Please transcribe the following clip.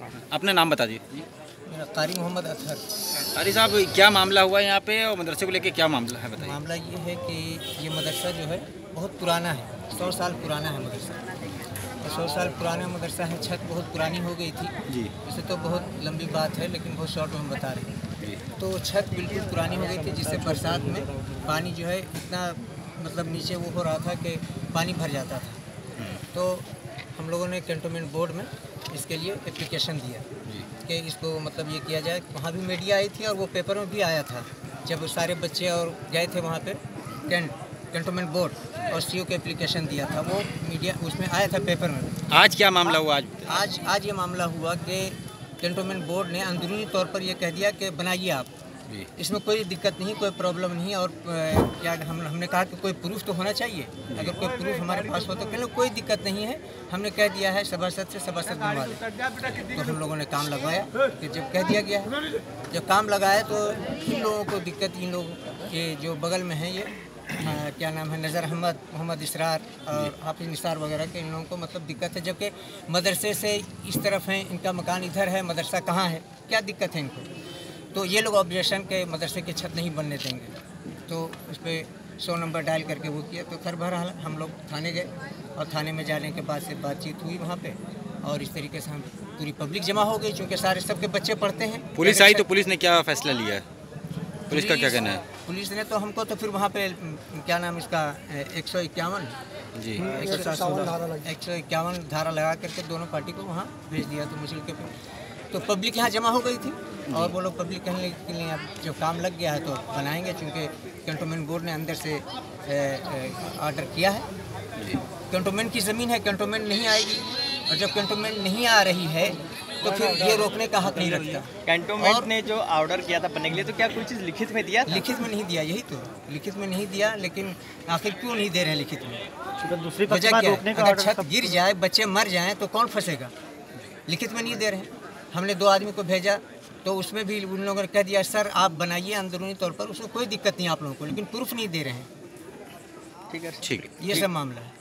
अपना नाम बता दीजिए। मेरा कारी मोहम्मद अतहर। कारी साहब, क्या मामला हुआ यहाँ पे और मदरसे को लेके क्या मामला है बताइए। मामला ये है कि ये मदरसा जो है बहुत पुराना है, 100 साल पुराना है मदरसा। 100 साल पुराना मदरसा है, छत बहुत पुरानी हो गई थी जी। इसे तो बहुत लंबी बात है, लेकिन बहुत शॉर्ट में हम बता रहे हैं। तो छत बिल्कुल पुरानी हो गई थी, जिससे बरसात में पानी जो है इतना मतलब नीचे वो हो रहा था कि पानी भर जाता था। तो हम लोगों ने कैंटोनमेंट बोर्ड में इसके लिए एप्लीकेशन दिया कि इसको मतलब ये किया जाए। वहाँ भी मीडिया आई थी और वो पेपर में भी आया था, जब सारे बच्चे और गए थे वहाँ पे कैंटोनमेंट बोर्ड और सीओ के एप्लीकेशन दिया था, वो मीडिया उसमें आया था पेपर में। आज क्या मामला हुआ? आज ये मामला हुआ कि कैंटोनमेंट बोर्ड ने अंदरूनी तौर पर ये कह दिया कि बनाइए आप, इसमें कोई दिक्कत नहीं, कोई प्रॉब्लम नहीं। और क्या हमने कहा कि कोई प्रूफ तो होना चाहिए, अगर कोई प्रूफ हमारे पास हो तो कहने कोई दिक्कत नहीं है, हमने कह दिया है सभासद से सभासद बनवा दे। तो हम लोगों ने काम लगवाया कि जब कह दिया गया है, जब काम लगाया तो इन लोगों को दिक्कत, इन लोग के जो बगल में हैं ये क्या नाम है, नज़र अहमद, मोहम्मद इसरार और हाफिज निसार वगैरह के, इन लोगों को मतलब दिक्कत है। जबकि मदरसे से इस तरफ हैं, इनका मकान इधर है, मदरसा कहाँ है, क्या दिक्कत है इनको? तो ये लोग ऑब्जेक्शन के मदरसे की छत नहीं बनने देंगे। तो उस पर 100 नंबर डायल करके वो किया। तो खैर बहरहाल हम लोग थाने गए और थाने में जाने के बाद से बातचीत हुई वहाँ पे, और इस तरीके से हम पूरी पब्लिक जमा हो गई, चूँकि सारे सबके बच्चे पढ़ते हैं। पुलिस आई तो पुलिस ने क्या फैसला लिया है? पुलिस का क्या कहना है? पुलिस ने तो हमको तो फिर वहाँ पे क्या नाम इसका 151 जी 151 धारा लगा करके दोनों पार्टी को वहाँ भेज दिया। तो मुझे के तो पब्लिक यहाँ जमा हो गई थी और वो लोग पब्लिक कहने के लिए अब जो काम लग गया है तो बनाएंगे, चूँकि कैंटोनमेंट बोर्ड ने अंदर से ऑर्डर किया है। कैंटोनमेंट की ज़मीन है, कैंटोनमेंट नहीं आएगी, और जब कैंटोनमेंट नहीं आ रही है तो फिर ये रोकने का हक नहीं रखता। कैंटोनमेंट ने जो ऑर्डर किया था बनने के लिए, तो क्या कोई चीज़ लिखित में दिया था? लिखित में नहीं दिया, यही तो लिखित में नहीं दिया। लेकिन आखिर क्यों नहीं दे रहे लिखित में? दूसरी वजह क्या है? अगर छत गिर जाए, बच्चे मर जाएं तो कौन फंसेगा? लिखित में नहीं दे रहे हैं। हमने 2 आदमी को भेजा तो उसमें भी उन लोगों ने कह दिया सर आप बनाइए अंदरूनी तौर पर, उसमें कोई दिक्कत नहीं आप लोगों को, लेकिन प्रूफ नहीं दे रहे हैं। ठीक है, ये सब मामला है।